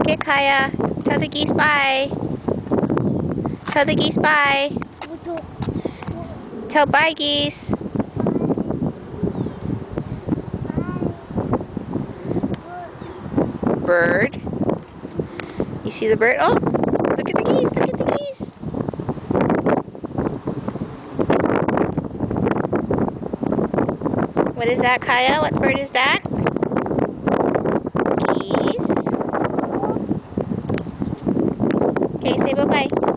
Okay, Kaya. Tell the geese bye. Tell the geese bye. Tell bye, geese. Bird. You see the bird? Oh, look at the geese. Look at the geese. What is that, Kaya? What bird is that? Geese. Okay, say bye-bye.